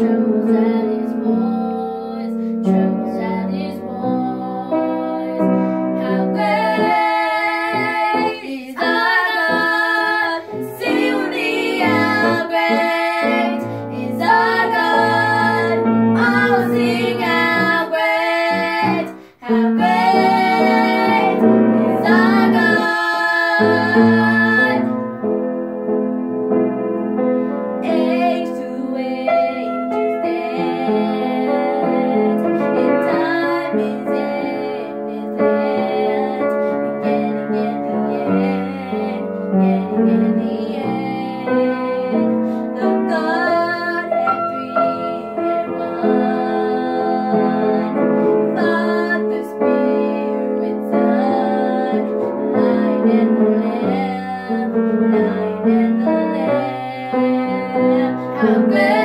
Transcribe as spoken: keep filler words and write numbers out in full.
trembles at his voice, trembles at his voice. How great is our God? Sing with me, how great is our God? Oh, sing how great, how great is our God. Age to age is dance, in time is in his hands. Beginning and the end, beginning and the end. The Godhead three and one, Father, Spirit, Son, Lion and the Lamb, Lion and the Lamb. How great